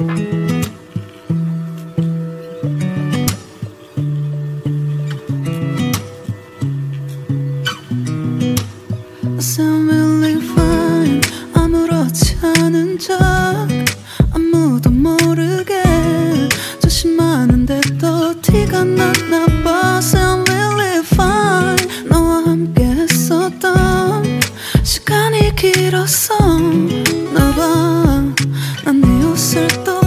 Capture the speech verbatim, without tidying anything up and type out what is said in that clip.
sound really fine. 아무렇지 않은 척 아무도 모르게 조심하는데 또 티가 났나 봐. Sound really fine. 너와 함께 했었던 시간이 길었어. 나봐 난 네 옷을 또